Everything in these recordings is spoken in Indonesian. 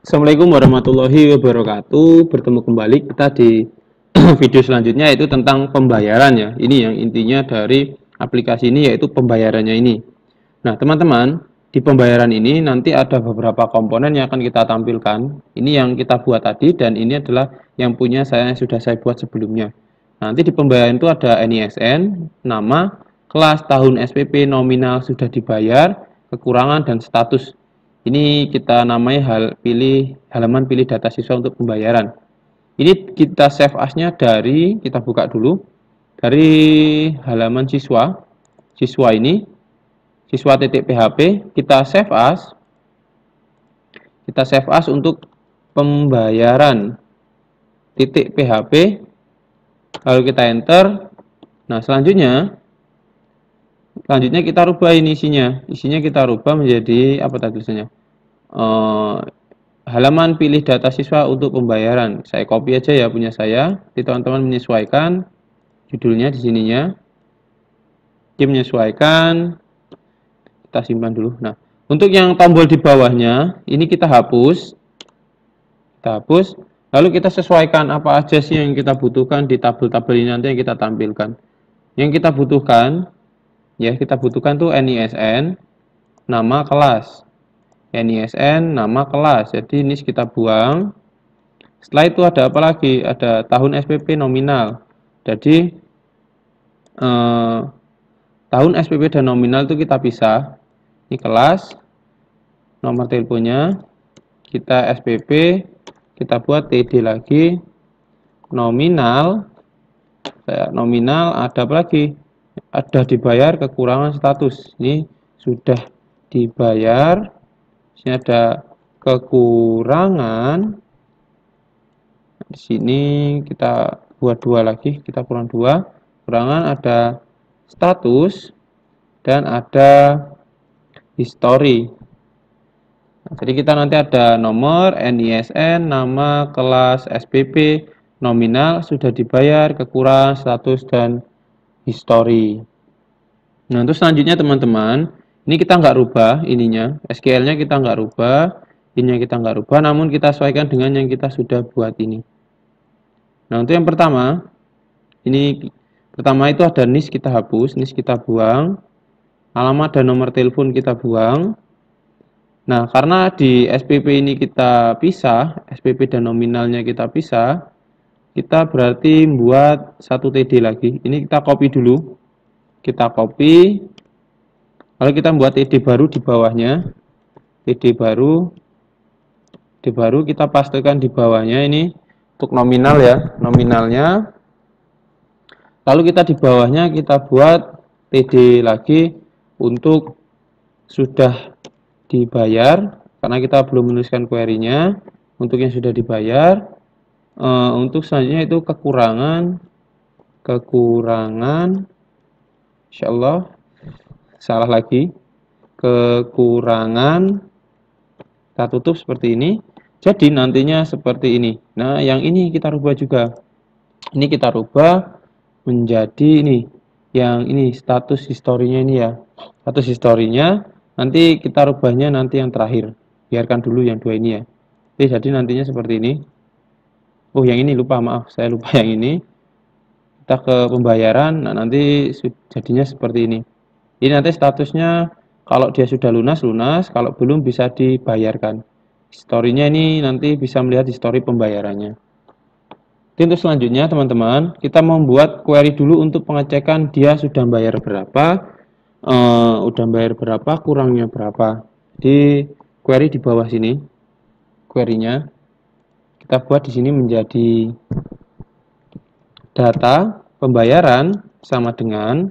Assalamualaikum warahmatullahi wabarakatuh. Bertemu kembali kita di video selanjutnya, yaitu tentang pembayaran ya. Ini yang intinya dari aplikasi ini, yaitu pembayarannya ini. Nah, teman-teman, di pembayaran ini nanti ada beberapa komponen yang akan kita tampilkan. Ini yang kita buat tadi, dan ini adalah yang punya saya, yang sudah saya buat sebelumnya. Nanti di pembayaran itu ada NISN, nama, kelas, tahun SPP, nominal sudah dibayar, kekurangan, dan status. Ini kita namai halaman pilih data siswa untuk pembayaran. Ini kita save as-nya dari, kita buka dulu, dari halaman siswa ini, siswa.php, kita save as untuk pembayaran .php, lalu kita enter. Nah, selanjutnya kita rubah ini isinya kita rubah menjadi apa tadi tulisannya, halaman pilih data siswa untuk pembayaran. Saya copy aja ya, punya saya. Jadi teman-teman menyesuaikan judulnya di sininya, menyesuaikan, kita simpan dulu. Nah, untuk yang tombol di bawahnya ini kita hapus, lalu kita sesuaikan apa aja sih yang kita butuhkan di tabel-tabel ini nanti yang kita tampilkan. Yang kita butuhkan tuh NISN, nama kelas. NISN, nama kelas. Jadi ini kita buang. Setelah itu ada apa lagi? Ada tahun SPP nominal. Jadi tahun SPP dan nominal itu kita pisah. Ini kelas, nomor teleponnya, kita SPP, kita buat TD lagi, nominal ada apa lagi? Ada dibayar, kekurangan, status. Ini sudah dibayar. Ini ada kekurangan. Di sini kita buat dua lagi, kita kurang dua. Kekurangan ada status dan ada history. Nah, jadi kita nanti ada nomor, NISN, nama, kelas, SPP, nominal, sudah dibayar, kekurangan, status, dan history. Nah, terus selanjutnya teman-teman, ini kita nggak rubah ininya, SQL-nya kita nggak rubah, ininya kita nggak rubah, namun kita sesuaikan dengan yang kita sudah buat ini. Nah, untuk yang pertama, itu ada NIS, kita hapus, NIS kita buang, alamat dan nomor telepon kita buang. Nah, karena di SPP ini kita pisah, SPP dan nominalnya kita pisah, kita berarti buat satu TD lagi. Ini kita copy dulu, kita copy, lalu kita buat TD baru di bawahnya, TD baru kita pastikan di bawahnya ini untuk nominal ya, nominalnya. Lalu kita di bawahnya kita buat TD lagi untuk sudah dibayar, karena kita belum menuliskan query-nya. Untuk yang sudah dibayar, untuk selanjutnya itu kekurangan, insyaallah salah lagi, kekurangan, kita tutup seperti ini. Jadi nantinya seperti ini. Nah, yang ini kita rubah juga. Ini kita rubah menjadi ini. Yang ini status historinya ini ya. Status historinya nanti kita rubahnya nanti yang terakhir. Biarkan dulu yang dua ini ya. Jadi nantinya seperti ini. Oh, yang ini lupa, maaf. Saya lupa yang ini. Kita ke pembayaran. Nah, nanti jadinya seperti ini. Ini nanti statusnya kalau dia sudah lunas, kalau belum bisa dibayarkan. Historinya ini nanti bisa melihat histori pembayarannya. Jadi untuk selanjutnya teman-teman, kita membuat query dulu untuk pengecekan dia sudah bayar berapa, kurangnya berapa. Di query di bawah sini, query-nya kita buat di sini menjadi data pembayaran sama dengan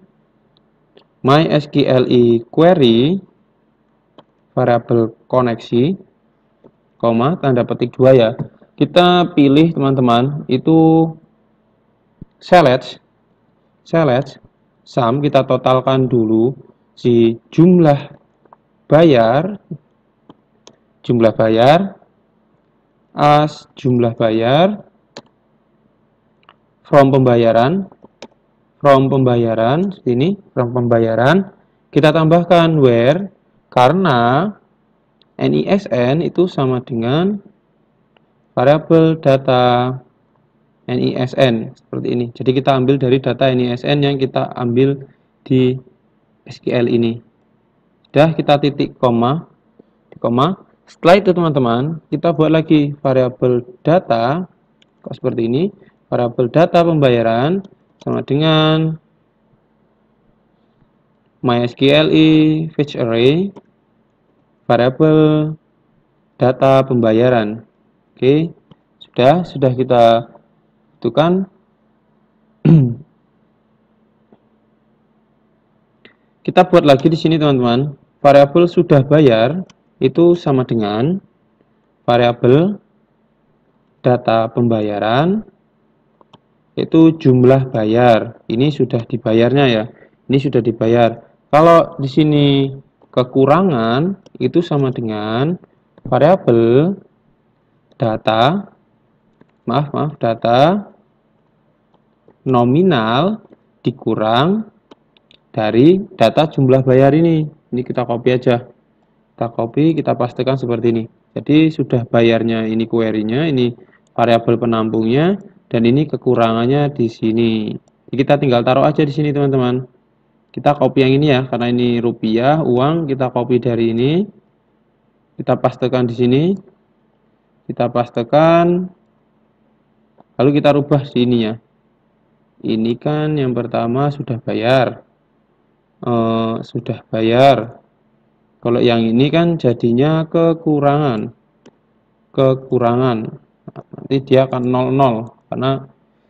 MySQLi query variabel koneksi, tanda petik 2 ya. Kita pilih teman-teman itu select sum, kita totalkan dulu si jumlah bayar as jumlah bayar from pembayaran ini from pembayaran, kita tambahkan where, karena NISN itu sama dengan variabel data NISN seperti ini. Jadi kita ambil dari data NISN yang kita ambil di SQL ini. Sudah kita titik koma, koma. Setelah itu teman-teman, kita buat lagi variabel data kok seperti ini. Variabel data pembayaran sama dengan MySQLi fetch array variabel data pembayaran. Oke, sudah kita tentukan. Kita buat lagi di sini teman-teman. Variabel sudah bayar itu sama dengan variabel data pembayaran yaitu jumlah bayar. Ini sudah dibayarnya ya. Ini sudah dibayar. Kalau di sini kekurangan itu sama dengan variabel data data nominal dikurang dari data jumlah bayar ini. Ini kita copy aja. Kita copy, kita pastikan seperti ini. Jadi sudah bayarnya ini query-nya, ini variabel penampungnya, dan ini kekurangannya di sini. Jadi kita tinggal taruh aja di sini teman-teman. Kita copy yang ini ya, karena ini rupiah, uang, kita copy dari ini. Kita pastekan di sini. Kita pastekan. Lalu kita rubah sini ya. Ini kan yang pertama sudah bayar. Sudah bayar. Kalau yang ini kan jadinya kekurangan. Nanti dia akan 00 karena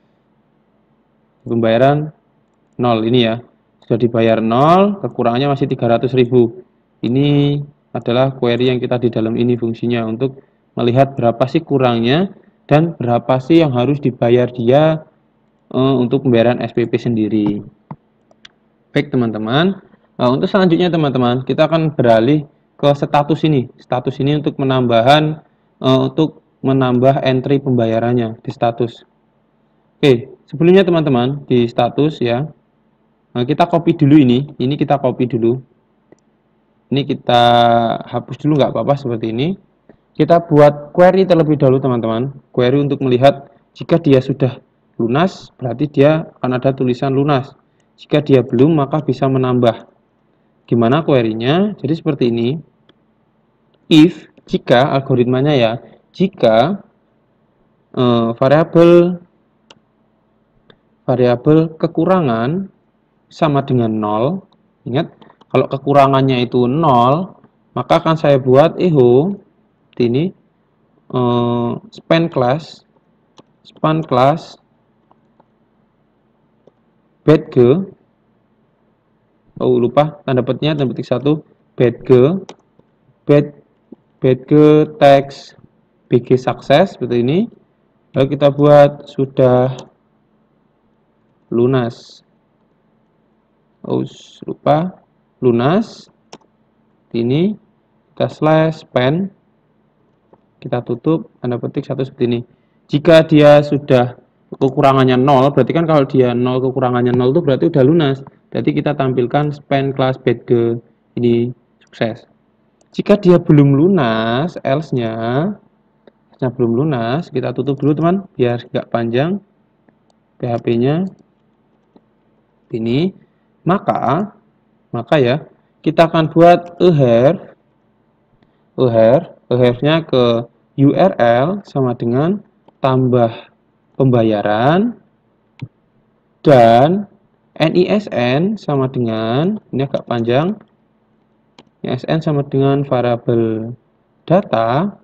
pembayaran 0 ini ya. Sudah dibayar 0, kekurangannya masih 300.000. Ini adalah query yang kita di dalam ini fungsinya untuk melihat berapa sih kurangnya dan berapa sih yang harus dibayar dia untuk pembayaran SPP sendiri. Baik teman-teman, untuk selanjutnya teman-teman kita akan beralih ke status ini. Status ini untuk menambah entry pembayarannya di status. Oke, sebelumnya teman-teman di status ya, kita copy dulu ini kita copy dulu. Ini kita hapus dulu nggak apa-apa seperti ini. Kita buat query terlebih dahulu teman-teman. Query untuk melihat jika dia sudah lunas berarti dia akan ada tulisan lunas. Jika dia belum, maka bisa menambah. Gimana query-nya? Jadi seperti ini. If, jika, algoritmanya ya, jika variabel kekurangan sama dengan 0. Ingat, kalau kekurangannya itu 0, maka akan saya buat echo ini span class badge. Lupa tanda petiknya, tanda petik 1 badge text bg sukses seperti ini. Lalu kita buat sudah lunas. Lupa lunas. Ini kita slash span, kita tutup tanda petik 1 seperti ini. Jika dia sudah kekurangannya 0, berarti kan kalau dia 0 kekurangannya 0 itu berarti udah lunas. Jadi kita tampilkan span class badge ini sukses. Jika dia belum lunas, else-nya belum lunas, kita tutup dulu teman, biar nggak panjang PHP-nya. Ini, maka ya kita akan buat nya ke URL sama dengan tambah pembayaran dan NISN sama dengan, ini agak panjang, NISN sama dengan variabel data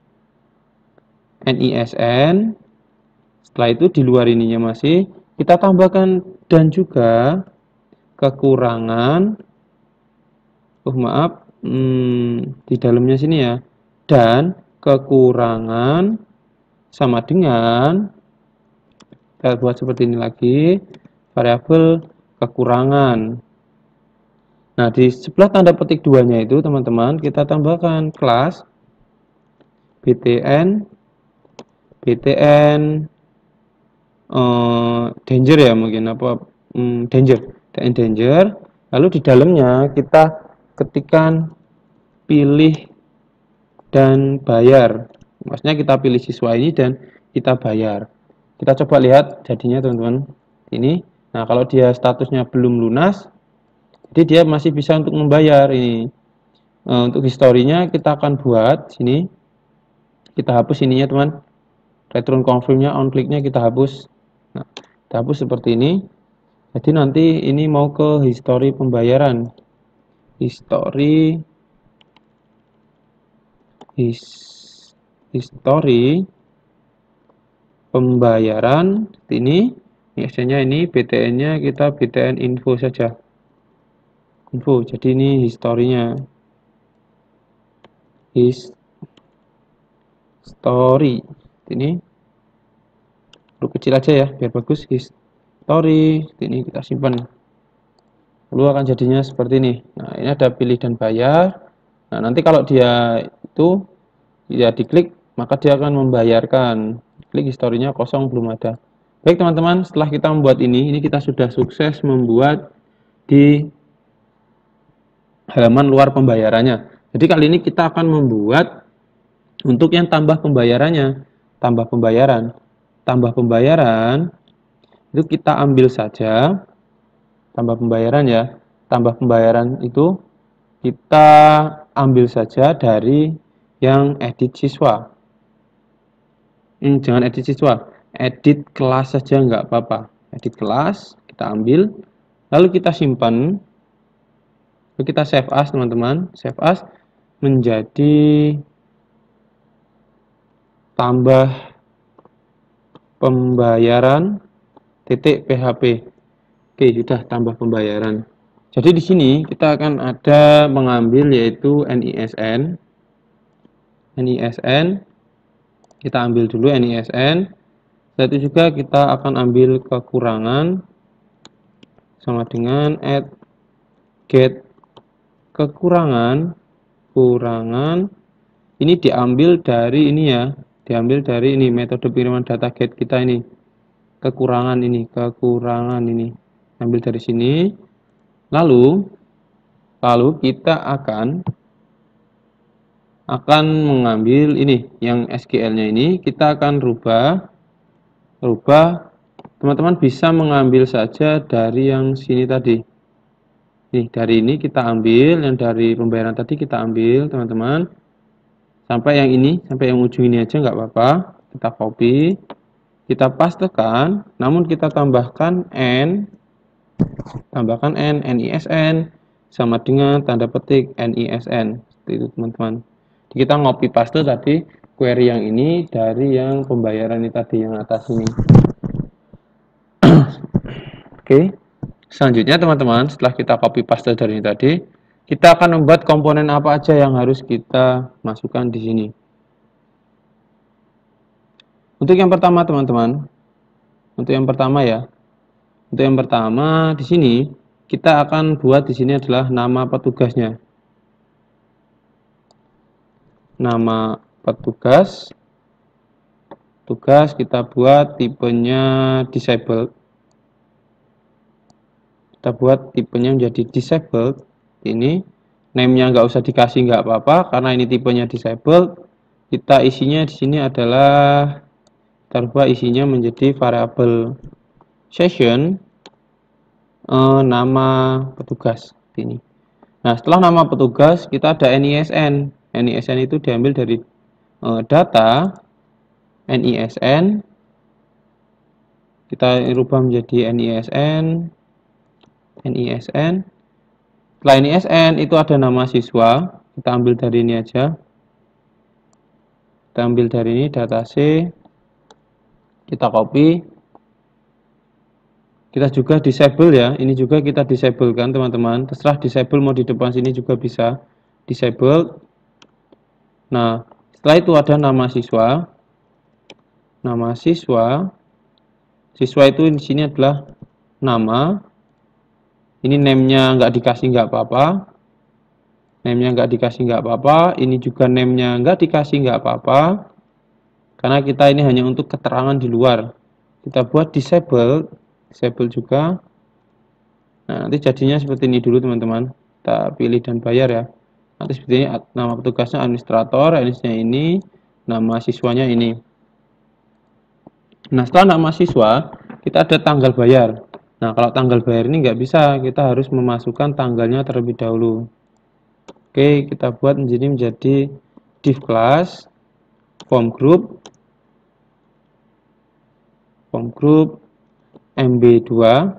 NISN. Setelah itu di luar ininya masih kita tambahkan dan juga kekurangan, di dalamnya sini ya, dan kekurangan sama dengan, kita buat seperti ini lagi, variabel kekurangan. Nah, di sebelah tanda petik 2-nya itu teman-teman kita tambahkan kelas btn danger ya, mungkin danger. Lalu di dalamnya kita ketikkan pilih dan bayar. Maksudnya kita pilih siswa ini dan kita bayar. Kita coba lihat jadinya teman-teman. Ini. Nah, kalau dia statusnya belum lunas, jadi dia masih bisa untuk membayar ini. Untuk historinya kita akan buat sini. Kita hapus ininya teman. Return confirm-nya, on click-nya kita hapus. Nah, kita hapus seperti ini. Jadi nanti ini mau ke history pembayaran. History pembayaran ini biasanya ini BTN-nya kita BTN info saja. Info. Jadi ini historinya. History. Ini huruf kecil aja ya biar bagus. History. Ini kita simpan. Lalu akan jadinya seperti ini. Nah, ini ada pilih dan bayar. Nah, nanti kalau dia itu ya diklik, maka dia akan membayarkan. Klik historinya kosong, belum ada. Baik teman-teman, setelah kita membuat ini kita sudah sukses membuat di halaman luar pembayarannya. Jadi kali ini kita akan membuat untuk yang tambah pembayarannya. Tambah pembayaran itu kita ambil saja. Tambah pembayaran ya. Tambah pembayaran itu kita ambil saja dari yang edit siswa. Jangan edit siswa, edit kelas saja nggak apa-apa. Edit kelas, kita ambil, lalu kita simpan, lalu kita save as teman-teman. Save as menjadi tambah pembayaran .php. Oke, sudah tambah pembayaran. Jadi di sini kita akan ada mengambil yaitu NISN. Kita ambil dulu NISN. Setelah itu juga kita akan ambil kekurangan sama dengan add get kekurangan ini diambil dari ini ya, diambil dari ini metode pengiriman data get kita ini. Kekurangan ini ambil dari sini. Lalu kita akan mengambil ini yang SQL-nya ini, kita akan rubah. Teman-teman bisa mengambil saja dari yang sini tadi. Nih, dari ini kita ambil, yang dari pembayaran tadi kita ambil, teman-teman. Sampai yang ini, sampai yang ujung ini aja nggak apa-apa. Kita copy, kita pastekan, namun kita tambahkan NISN sama dengan tanda petik NISN. Seperti itu, teman-teman. Kita copy paste tadi query yang ini dari yang pembayaran ini tadi yang atas ini. Oke. Selanjutnya teman-teman, setelah kita copy paste dari ini tadi, kita akan membuat komponen apa aja yang harus kita masukkan di sini. Untuk yang pertama teman-teman, untuk yang pertama di sini kita akan buat di sini adalah nama petugasnya. Nama petugas kita buat tipenya disabled. Kita buat tipenya menjadi disabled. Ini name-nya nggak usah dikasih, nggak apa-apa karena ini tipenya disabled. Kita isinya di sini adalah kita rubah isinya menjadi variabel session nama petugas ini. Nah, setelah nama petugas kita ada NISN. NISN itu diambil dari data NISN. Kita rubah menjadi NISN. Setelah NISN itu ada nama siswa, kita ambil dari ini aja. Kita ambil dari ini data C, kita copy. Kita juga disable ya, ini juga kita disable kan teman-teman. Terserah disable mau di depan sini juga bisa. Disable. Nah, setelah itu ada nama siswa. Nama siswa. Siswa itu di sini adalah nama. Ini name-nya nggak dikasih nggak apa-apa. Name-nya nggak dikasih nggak apa-apa. Ini juga name-nya nggak dikasih nggak apa-apa. Karena kita ini hanya untuk keterangan di luar. Kita buat disable juga. Nah, nanti jadinya seperti ini dulu teman-teman. Kita pilih dan bayar ya. Nanti seperti ini nama petugasnya administrator, NISN-nya ini. Nama siswanya ini. Nah, setelah nama siswa, kita ada tanggal bayar. Nah, kalau tanggal bayar ini nggak bisa, kita harus memasukkan tanggalnya terlebih dahulu. Oke, kita buat menjadi div class form group MB2,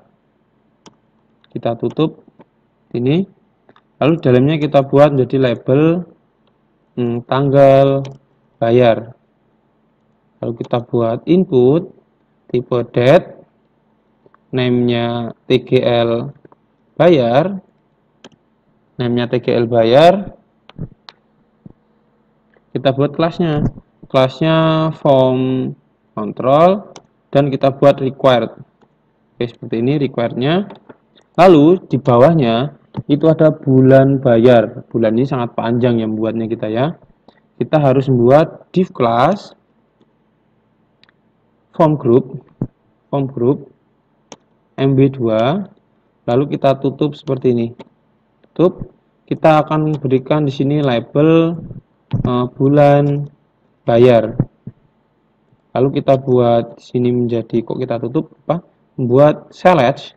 kita tutup ini. Lalu dalamnya kita buat menjadi label tanggal bayar. Lalu kita buat input tipe date, name-nya TGL bayar, kita buat kelasnya form control, dan kita buat required. Oke, seperti ini requirednya. Lalu di bawahnya itu ada bulan bayar. Bulan ini sangat panjang yang membuatnya kita ya. Kita harus membuat div class form group MB2, lalu kita tutup seperti ini. Tutup. Kita akan berikan di sini label bulan bayar. Lalu kita buat di sini menjadi, kok kita tutup apa? Membuat select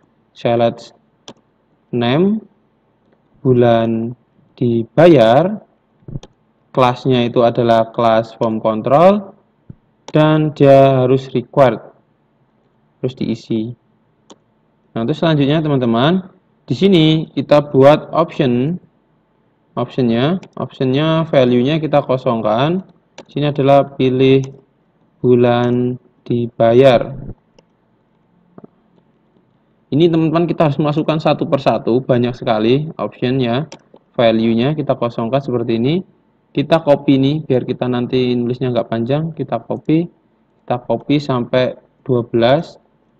name bulan dibayar, kelasnya itu adalah kelas form control, dan dia harus required, harus diisi. Nah, terus selanjutnya teman-teman, di sini kita buat optionnya value-nya kita kosongkan. Di sini adalah pilih bulan dibayar. Ini teman-teman kita harus masukkan satu persatu, banyak sekali optionnya, value-nya kita kosongkan seperti ini. Kita copy nih, biar kita nanti nulisnya nggak panjang, kita copy sampai 12.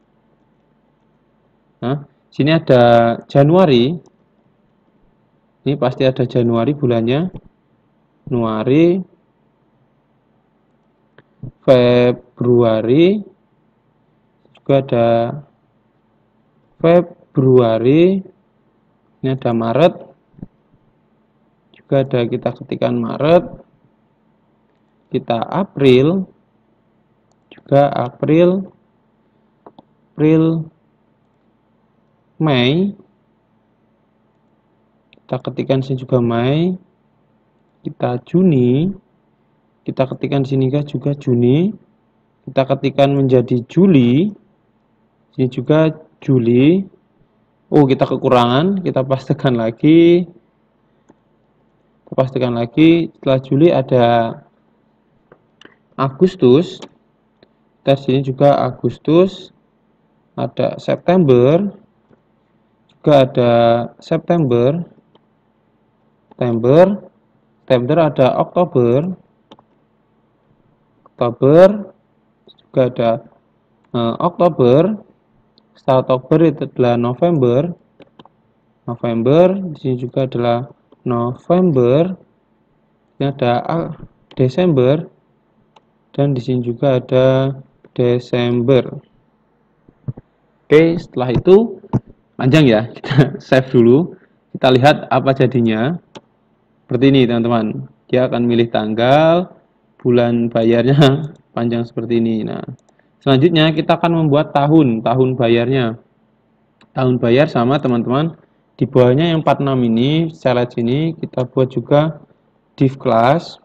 Nah, sini ada Januari. Ini pasti ada Januari bulannya. Januari, Februari, juga ada Februari. Ini ada Maret, juga ada, kita ketikkan Maret. Kita April, juga April, Mei, kita ketikkan sini juga Mei. Kita Juni, kita ketikkan sini juga Juni. Kita ketikkan menjadi Juli, sini juga Juli. Oh, kita kekurangan, kita pastikan lagi. Setelah Juli ada Agustus. Kita sini juga Agustus. Ada September, juga ada September, ada Oktober, juga ada Oktober. Setelah Oktober itu adalah November, di sini juga adalah November. Ini ada Desember, dan di sini juga ada Desember. Oke, setelah itu panjang ya, kita save dulu. Kita lihat apa jadinya. Seperti ini teman-teman. Dia akan milih tanggal, bulan bayarnya panjang seperti ini. Nah, selanjutnya kita akan membuat tahun bayarnya. Tahun bayar sama teman-teman. Di bawahnya yang 46 ini, select ini, kita buat juga div class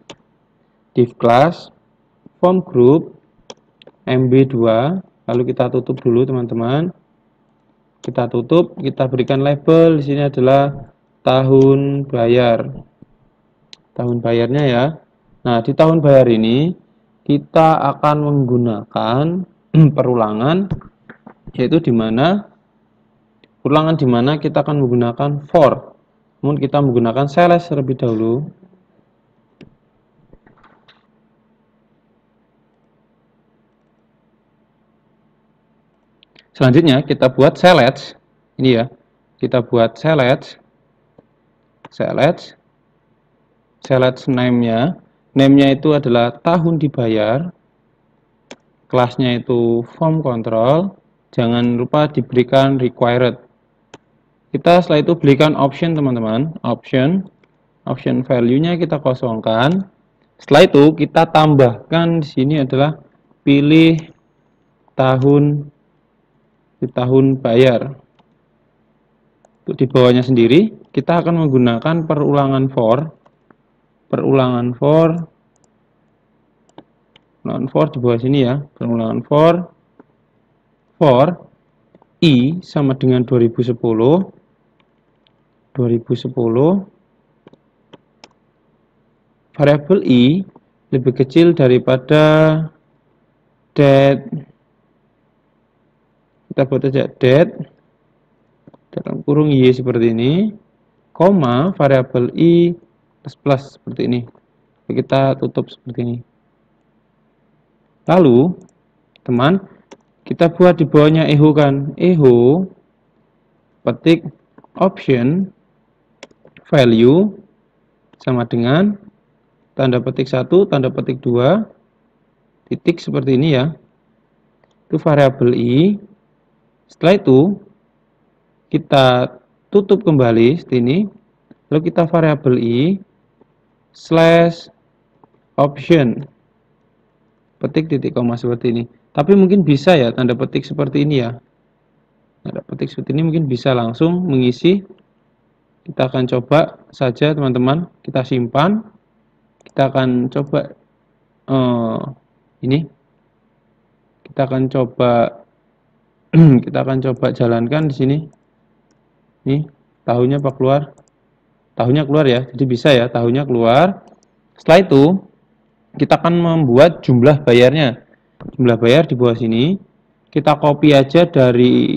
form group MB2. Lalu kita tutup dulu teman-teman. Kita tutup, kita berikan label. Di sini adalah tahun bayar. Tahun bayarnya ya. Nah, di tahun bayar ini kita akan menggunakan perulangan, yaitu ulangan di mana kita akan menggunakan for. Namun kita menggunakan select terlebih dahulu. Selanjutnya kita buat select. Ini ya. Kita buat select name-nya. Name-nya itu adalah tahun dibayar. Kelasnya itu form control. Jangan lupa diberikan required. Kita setelah itu berikan option teman-teman. Option value-nya kita kosongkan. Setelah itu kita tambahkan di sini adalah pilih tahun bayar. Untuk di bawahnya sendiri kita akan menggunakan perulangan for di bawah sini ya, perulangan for i sama dengan 2010 variabel i lebih kecil daripada date. Kita buat aja date dalam kurung y seperti ini, koma variabel i plus seperti ini. Kita tutup seperti ini. Lalu teman, kita buat di bawahnya echo kan, echo petik option value sama dengan tanda petik 1, tanda petik 2, titik seperti ini ya. Itu variabel i. Setelah itu kita tutup kembali seperti ini. Lalu kita variabel i slash option petik titik koma seperti ini. Tapi mungkin bisa ya tanda petik seperti ini ya. Tanda petik seperti ini mungkin bisa langsung mengisi. Kita akan coba saja teman-teman. Kita simpan. Kita akan coba ini. Kita akan coba jalankan di sini. Nih, tahunnya apa keluar? Tahunnya keluar ya. Jadi bisa ya, tahunnya keluar. Setelah itu kita akan membuat jumlah bayarnya. Jumlah bayar di bawah sini. Kita copy aja dari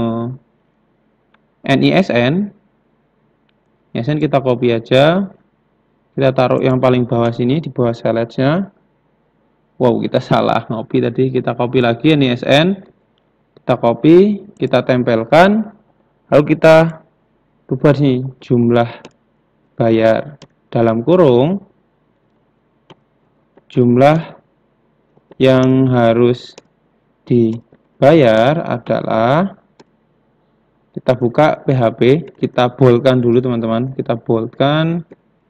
NISN. NISN kita copy aja. Kita taruh yang paling bawah sini di bawah select-nya. Wow, kita salah copy tadi. Kita copy lagi NISN. Kita copy, kita tempelkan. Lalu kita ubah sini jumlah bayar dalam kurung jumlah yang harus dibayar adalah, kita buka PHP, kita boldkan dulu teman-teman, kita boldkan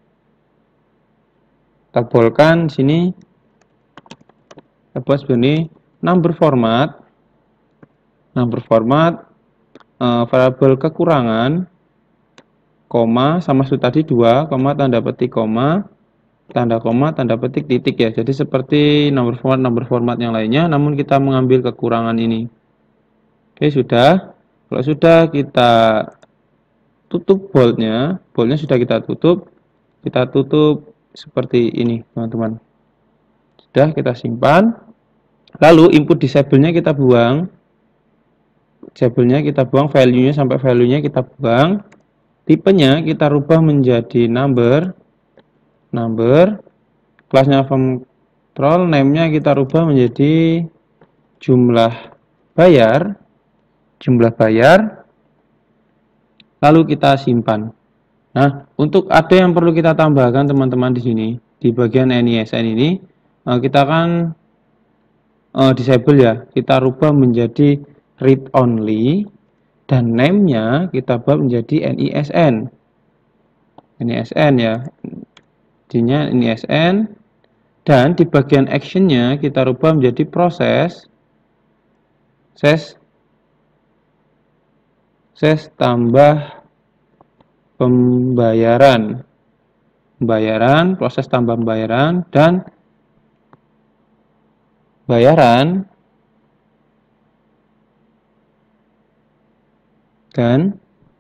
sini, kita buat seperti number format variabel kekurangan, koma sama seperti tadi 2, koma tanda petik koma, tanda petik titik ya. Jadi seperti number format yang lainnya, namun kita mengambil kekurangan ini. Oke, sudah. Kalau sudah, kita tutup boldnya sudah kita tutup seperti ini teman-teman. Sudah, kita simpan. Lalu input disable-nya kita buang. Value-nya sampai value-nya kita buang. Tipenya kita rubah menjadi number. Kelasnya control, name-nya kita rubah menjadi jumlah bayar. Lalu kita simpan. Nah, untuk ada yang perlu kita tambahkan teman-teman di sini, di bagian NISN ini, kita akan disable ya. Kita rubah menjadi read only dan name-nya kita buat menjadi NISN ya. Jadinya NISN, dan di bagian action-nya kita rubah menjadi proses tambah pembayaran, proses tambah pembayaran dan bayaran, dan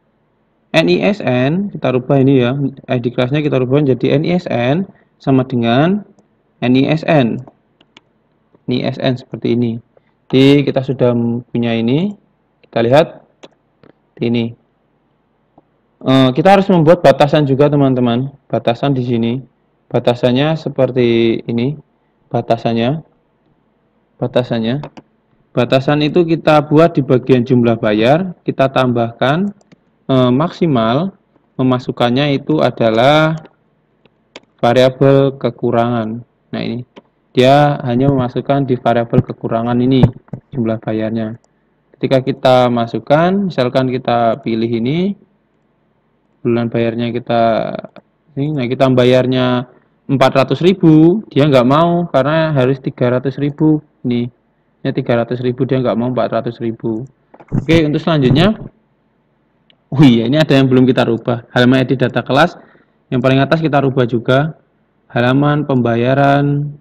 NISN kita rubah ini ya, ID kelasnya kita rubah menjadi NISN sama dengan NISN seperti ini. Jadi kita sudah punya ini, kita lihat ini. Kita harus membuat batasan juga teman-teman. Batasan di sini, batasannya seperti ini. Batasan itu kita buat di bagian jumlah bayar. Kita tambahkan maksimal memasukkannya itu adalah variabel kekurangan. Nah, ini dia hanya memasukkan di variabel kekurangan ini jumlah bayarnya. Ketika kita masukkan, misalkan kita pilih ini, bulan bayarnya kita ini, nah kita bayarnya 400.000 dia nggak mau karena harus 300.000 nih. Ini 300.000 dia nggak mau 400.000. Oke, untuk selanjutnya, oh iya, ini ada yang belum kita rubah. Halaman edit data kelas yang paling atas kita rubah juga. Halaman pembayaran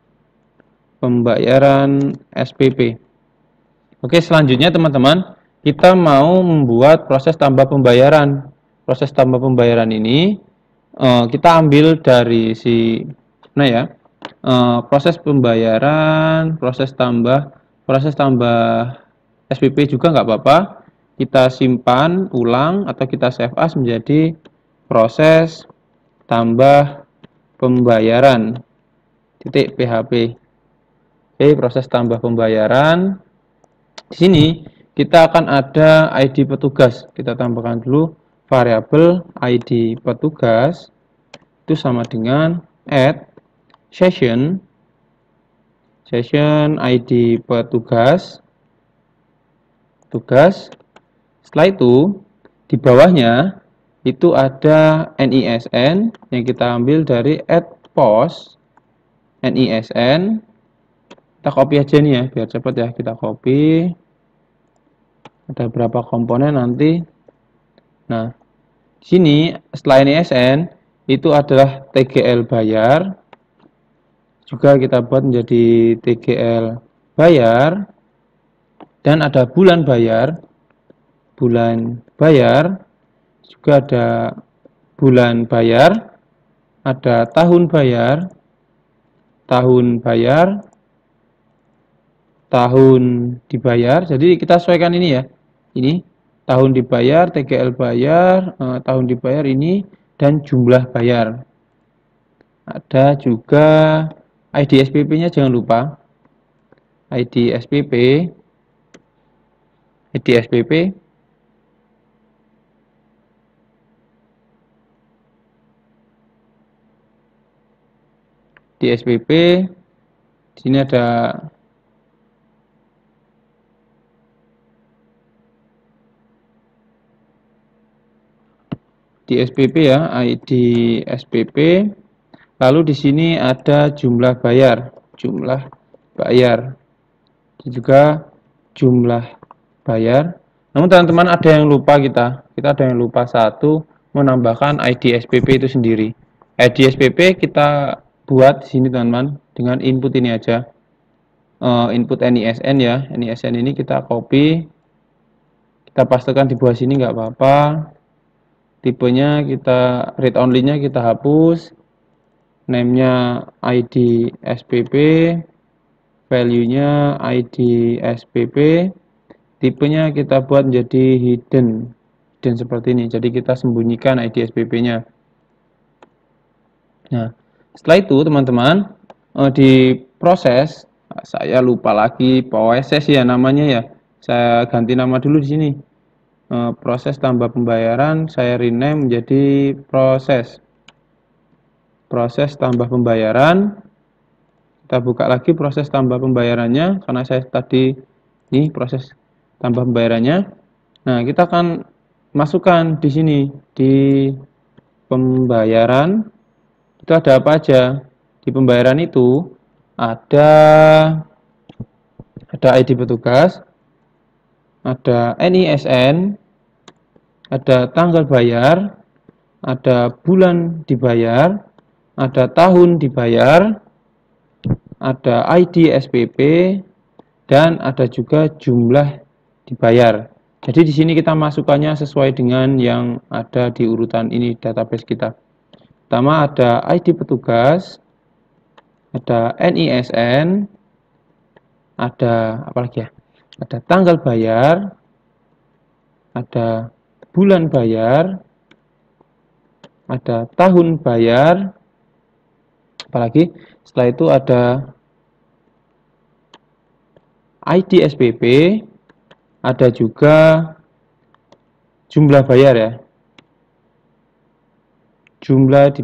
SPP. Oke, selanjutnya teman-teman, kita mau membuat proses tambah pembayaran. Proses tambah pembayaran ini kita ambil dari nah ya, proses pembayaran, proses tambah SPP juga nggak apa-apa. Kita simpan ulang atau kita save as menjadi proses tambah pembayaran .php. Oke, proses tambah pembayaran. Di sini kita akan ada ID petugas. Kita tambahkan dulu variabel ID petugas itu sama dengan add session ID petugas. Setelah itu di bawahnya itu ada NISN yang kita ambil dari add post NISN. Kita copy aja nih ya biar cepat ya, kita copy. Ada berapa komponen nanti. Nah, di sini setelah NISN itu adalah TGL bayar. Juga kita buat menjadi TGL bayar. Dan ada bulan bayar. Juga ada bulan bayar. Ada tahun bayar. Tahun dibayar. Jadi kita sesuaikan ini ya. Ini tahun dibayar, TGL bayar, tahun dibayar ini, dan jumlah bayar. Ada juga ID SPP-nya jangan lupa. ID SPP. Di SPP, di sini ada di SPP ya, ID SPP. Lalu di sini ada jumlah bayar. Juga jumlah bayar. Namun teman-teman ada yang lupa kita ada yang lupa satu, menambahkan ID SPP itu sendiri. ID SPP kita buat di sini teman-teman dengan input ini aja. Input NISN ya. NISN ini kita copy. Kita pastekan di bawah sini nggak apa-apa. Tipenya kita read only-nya kita hapus. Name-nya ID SPP. Value-nya ID SPP. Tipenya kita buat menjadi hidden seperti ini. Jadi kita sembunyikan ID SPP-nya. Nah, setelah itu teman-teman di proses, saya lupa lagi proses ya namanya ya. Saya ganti nama dulu di sini. Proses tambah pembayaran saya rename menjadi proses tambah pembayaran. Kita buka lagi proses tambah pembayarannya karena saya tadi ini proses tambah pembayarannya. Nah, kita akan masukkan di sini di pembayaran itu ada apa aja. Di pembayaran itu ada ID petugas, ada NISN, ada tanggal bayar, ada bulan dibayar, ada tahun dibayar, ada ID SPP, dan ada juga jumlah dibayar. Jadi di sini kita masukkannya sesuai dengan yang ada di urutan ini database kita. Pertama ada ID petugas, ada NISN, ada apa lagi ya? Ada tanggal bayar, ada bulan bayar, ada tahun bayar, apalagi setelah itu ada ID SPP, ada juga jumlah bayar ya, jumlah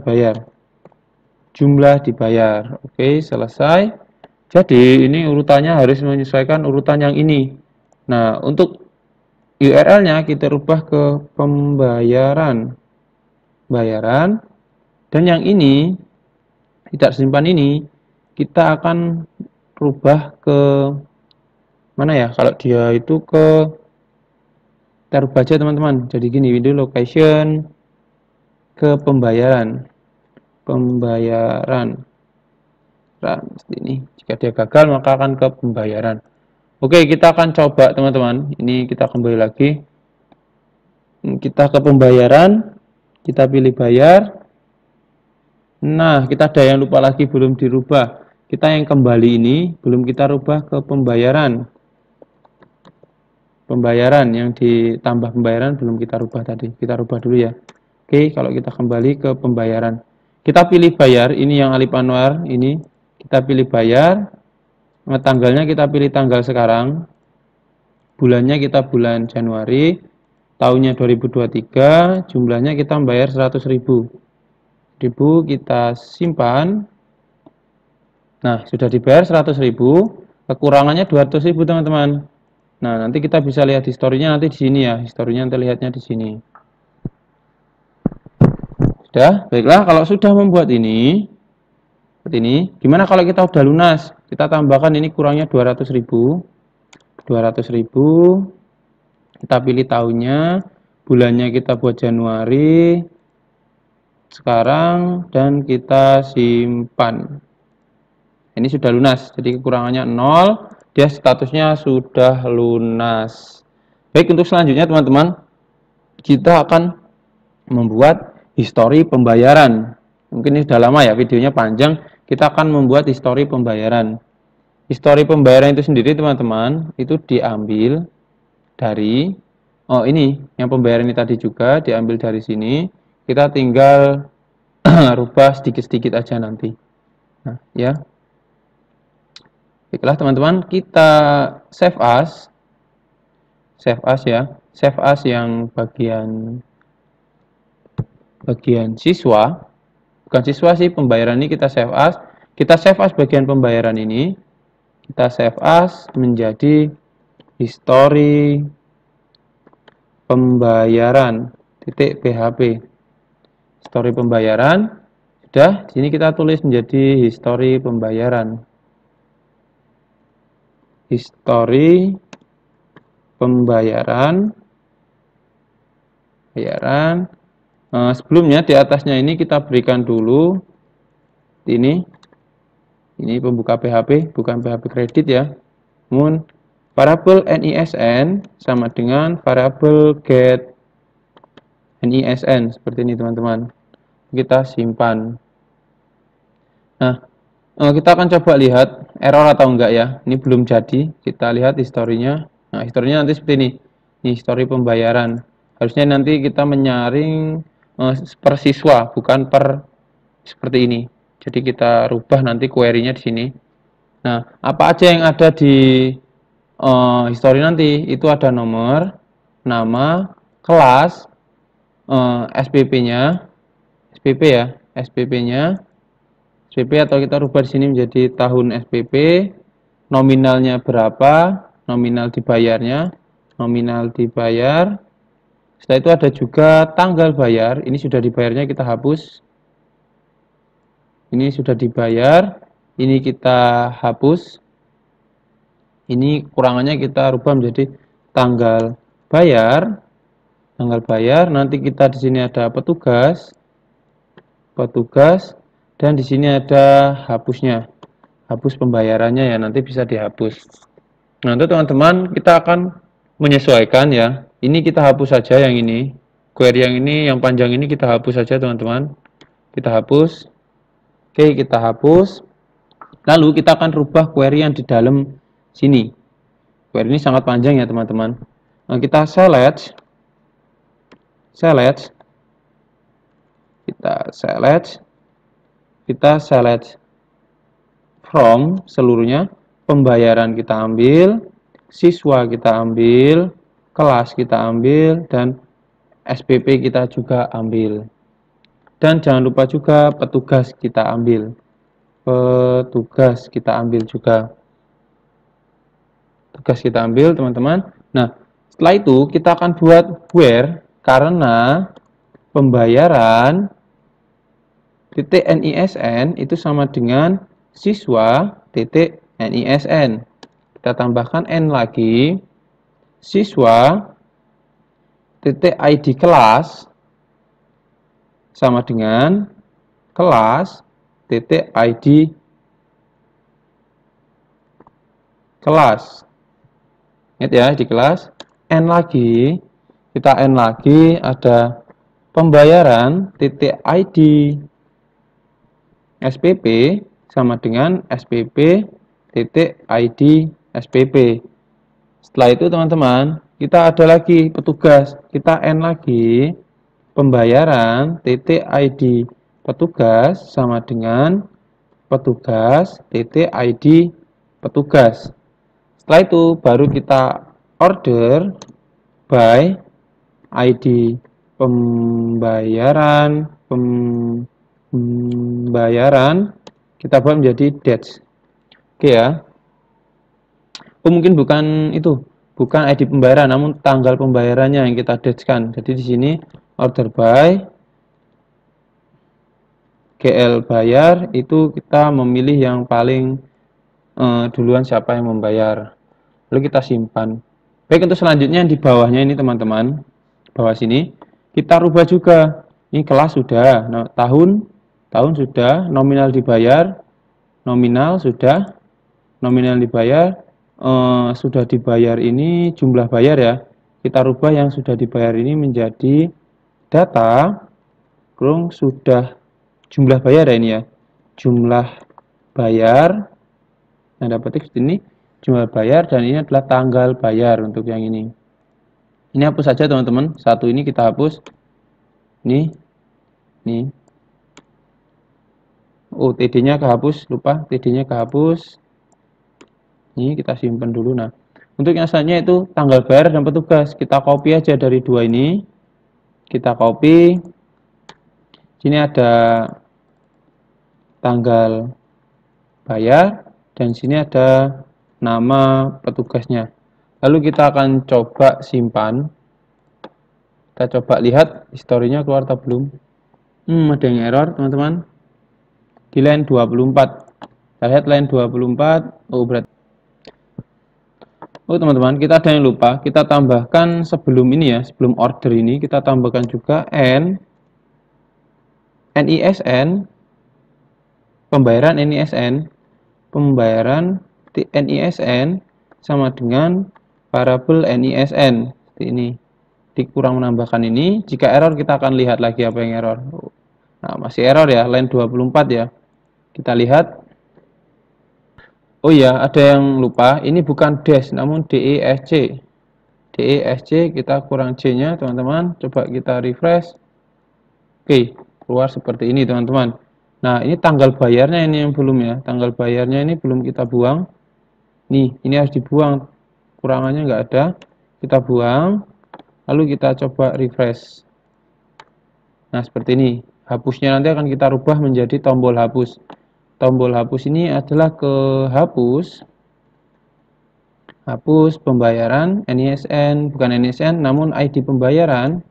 dibayar. Oke, selesai. Jadi ini urutannya harus menyesuaikan urutan yang ini. Nah, untuk URL-nya kita rubah ke pembayaran, dan yang ini Tidak simpan ini kita akan rubah ke mana ya? Kalau dia itu ke, kita rubah aja teman-teman. Jadi gini, window location ke pembayaran. Pembayaran. Nah, ini jika dia gagal maka akan ke pembayaran. Oke, kita akan coba teman-teman. Ini kita kembali lagi. Kita ke pembayaran, kita pilih bayar. Nah, kita ada yang lupa lagi belum dirubah. Kita yang kembali ini belum kita rubah ke pembayaran. Pembayaran yang ditambah pembayaran belum kita rubah tadi. Kita rubah dulu ya. Oke, kalau kita kembali ke pembayaran. Kita pilih bayar, ini yang Alif Anwar, ini. Kita pilih bayar. Tanggalnya kita pilih tanggal sekarang. Bulannya kita bulan Januari. Tahunnya 2023. Jumlahnya kita bayar 100.000. Kita simpan. Nah, sudah dibayar 100.000. Kekurangannya 200.000 teman-teman. Nah, nanti kita bisa lihat historinya nanti di sini ya. Historinya nanti lihatnya di sini. Sudah, baiklah. Kalau sudah membuat ini, seperti ini. Gimana kalau kita udah lunas? Kita tambahkan ini kurangnya 200.000. 200.000. Kita pilih tahunnya. Bulannya kita buat Januari. Sekarang. Dan kita simpan. Ini sudah lunas. Jadi kekurangannya 0. Dia statusnya sudah lunas. Baik, untuk selanjutnya teman-teman, kita akan membuat histori pembayaran. Mungkin ini sudah lama ya, videonya panjang. Kita akan membuat histori pembayaran. Histori pembayaran itu sendiri teman-teman, itu diambil dari, ini, yang pembayaran ini tadi juga diambil dari sini. Kita tinggal rubah sedikit-sedikit aja nanti. Nah, ya. Baiklah teman-teman, kita save as. Save as ya. Save as yang bagian siswa. Bukan siswa sih, pembayaran ini kita save as. Kita save as bagian pembayaran ini. Kita save as menjadi histori pembayaran .php. Histori pembayaran. Sudah, di sini kita tulis menjadi histori pembayaran. Histori pembayaran. Sebelumnya di atasnya ini kita berikan dulu ini pembuka PHP, bukan PHP kredit ya. Namun variabel NISN sama dengan variabel get NISN seperti ini teman-teman. Kita simpan. Nah, kita akan coba lihat error atau enggak ya. Ini belum jadi. Kita lihat historinya. Nah, historinya nanti seperti ini. Ini histori pembayaran. Harusnya nanti kita menyaring per siswa, bukan per seperti ini. Jadi kita rubah nanti query-nya di sini. Nah, apa aja yang ada di history nanti? Itu ada nomor, nama, kelas, SPP-nya, SPP ya, SPP-nya, SPP atau kita rubah di sini menjadi tahun SPP, nominalnya berapa, nominal dibayarnya, nominal dibayar. Setelah itu ada juga tanggal bayar, ini sudah dibayarnya kita hapus. Ini sudah dibayar, ini kita hapus. Ini kurangannya kita rubah menjadi tanggal bayar. Tanggal bayar, nanti kita di sini ada petugas. Petugas dan di sini ada hapusnya. Hapus pembayarannya ya, nanti bisa dihapus. Nah, untuk teman-teman kita akan menyesuaikan ya. Ini kita hapus saja yang ini. Query yang ini, yang panjang ini kita hapus saja teman-teman. Kita hapus. Oke, kita hapus. Lalu kita akan rubah query yang di dalam sini. Query ini sangat panjang ya teman-teman. Nah, kita select. Kita select from seluruhnya. Pembayaran kita ambil, siswa kita ambil, kelas kita ambil, dan SPP kita juga ambil. Dan jangan lupa juga petugas kita ambil. Petugas kita ambil juga. Tugas kita ambil teman-teman. Nah, setelah itu kita akan buat where karena pembayaran titik NISN itu sama dengan siswa titik NISN. Kita tambahkan N lagi, siswa titik ID kelas sama dengan kelas titik ID kelas. Ingat ya, di kelas. N lagi, kita N lagi, ada pembayaran titik ID SPP sama dengan SPP titik ID SPP. Setelah itu teman-teman, kita ada lagi petugas, kita N lagi, pembayaran titik ID petugas sama dengan petugas titik ID petugas. Setelah itu baru kita order by ID pembayaran kita buat menjadi dates. Oke ya. Mungkin bukan itu, bukan ID pembayaran, namun tanggal pembayarannya yang kita dateskan. Jadi di sini order by GL bayar itu kita memilih yang paling duluan siapa yang membayar. Lalu kita simpan. Baik, untuk selanjutnya di bawahnya ini teman-teman, bawah sini kita rubah juga. Ini kelas sudah, nah, tahun sudah, nominal dibayar, nominal sudah, nominal dibayar, sudah dibayar ini jumlah bayar ya. Kita rubah yang sudah dibayar ini menjadi data, kurung sudah jumlah bayar ya ini ya, jumlah bayar. Nah, dapat ini jumlah bayar dan ini adalah tanggal bayar untuk yang ini. Ini hapus saja teman-teman. Satu ini kita hapus. Ini. Oh, TD-nya kehapus, lupa. TD-nya kehapus. Ini kita simpan dulu. Nah, untuk yang selanjutnya itu tanggal bayar dan petugas. Kita copy aja dari dua ini. Kita copy. Sini ada tanggal bayar dan sini ada nama petugasnya. Lalu kita akan coba simpan. Kita coba lihat historinya keluar atau belum. Ada yang error teman-teman. Di line 24. Kita lihat line 24. Oh, berarti. Oh, teman-teman, kita ada yang lupa. Kita tambahkan sebelum ini ya, sebelum order ini kita tambahkan juga NISN, pembayaran NISN, pembayaran NISN sama dengan variabel NISN. Seperti ini. Dikurang menambahkan ini. Jika error kita akan lihat lagi apa yang error. Nah, masih error ya, line 24 ya. Kita lihat. Oh iya, ada yang lupa. Ini bukan dash, namun DESC. DESC kita kurang C-nya, teman-teman. Coba kita refresh. Oke, keluar seperti ini, teman-teman. Nah, ini tanggal bayarnya ini yang belum ya. Tanggal bayarnya ini belum kita buang. Nih, ini harus dibuang. Kurangannya nggak ada. Kita buang. Lalu kita coba refresh. Nah, seperti ini. Hapusnya nanti akan kita rubah menjadi tombol hapus. Tombol hapus ini adalah ke hapus pembayaran NISN, bukan NISN namun ID pembayaran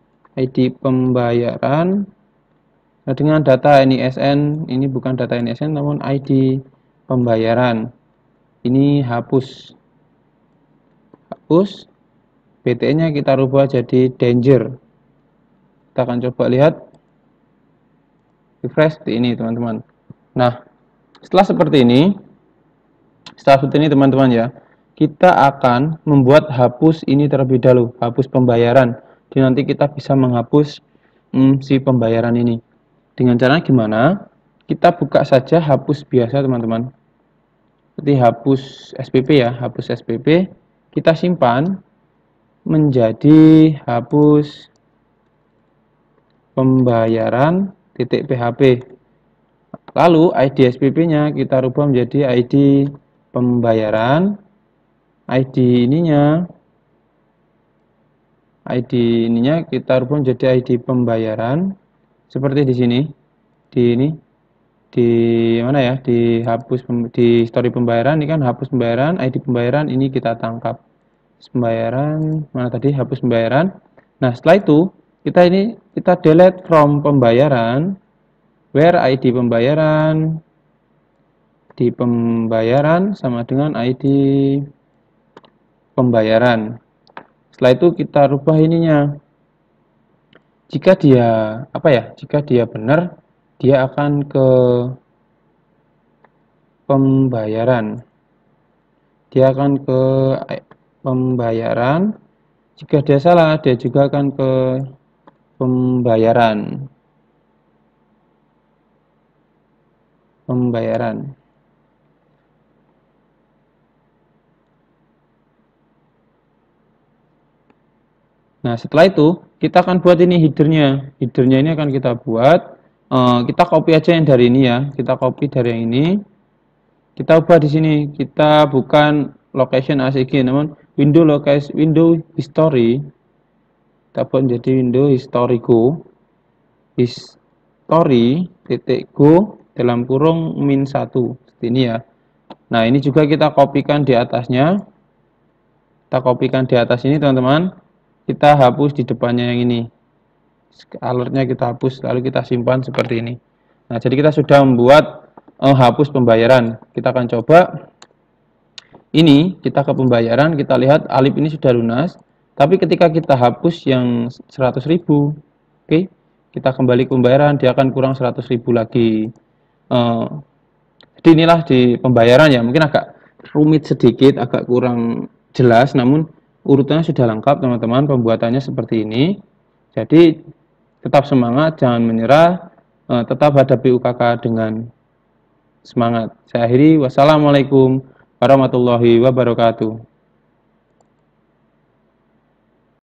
dengan data NISN. Ini bukan data NISN namun ID pembayaran. Ini hapus BT-nya kita rubah jadi danger. Kita akan coba lihat, refresh seperti ini teman-teman. Nah, setelah seperti ini teman-teman ya, kita akan membuat hapus ini terlebih dahulu, hapus pembayaran. Jadi nanti kita bisa menghapus si pembayaran ini. Dengan cara gimana? Kita buka saja hapus biasa teman-teman. Seperti hapus SPP ya, hapus SPP. Kita simpan menjadi hapus pembayaran .php. Lalu ID SPP-nya kita rubah menjadi ID pembayaran. ID ininya kita rubah menjadi ID pembayaran. Seperti di sini. Di mana ya? Di hapus di story pembayaran ini kan hapus pembayaran, ID pembayaran ini kita tangkap. Pembayaran mana tadi? Hapus pembayaran. Nah, setelah itu kita delete from pembayaran. where ID pembayaran di pembayaran sama dengan ID pembayaran. Setelah itu kita rubah ininya. Jika dia Jika dia benar, dia akan ke pembayaran. Dia akan ke pembayaran. Jika dia salah, dia juga akan ke pembayaran. Nah, setelah itu kita akan buat ini headernya. Headernya ini akan kita buat. Kita copy aja yang dari ini ya. Kita copy dari yang ini. Kita ubah di sini. Kita bukan location ACG, namun window history. Kita buat menjadi window historico. History .go dalam kurung -1 seperti ini ya. Nah, ini juga kita kopikan di atasnya. Kita kopikan di atas ini, teman-teman. Kita hapus di depannya yang ini. Alertnya kita hapus, lalu kita simpan seperti ini. Nah, jadi kita sudah membuat hapus pembayaran. Kita akan coba. Ini kita ke pembayaran, kita lihat Alip ini sudah lunas. Tapi ketika kita hapus yang 100.000, oke, kita kembali ke pembayaran, dia akan kurang 100.000 lagi. Jadi inilah di pembayaran ya, mungkin agak rumit sedikit, agak kurang jelas, namun urutannya sudah lengkap teman-teman, pembuatannya seperti ini. Jadi tetap semangat, jangan menyerah, tetap hadapi UKK dengan semangat. Saya akhiri, wassalamualaikum warahmatullahi wabarakatuh.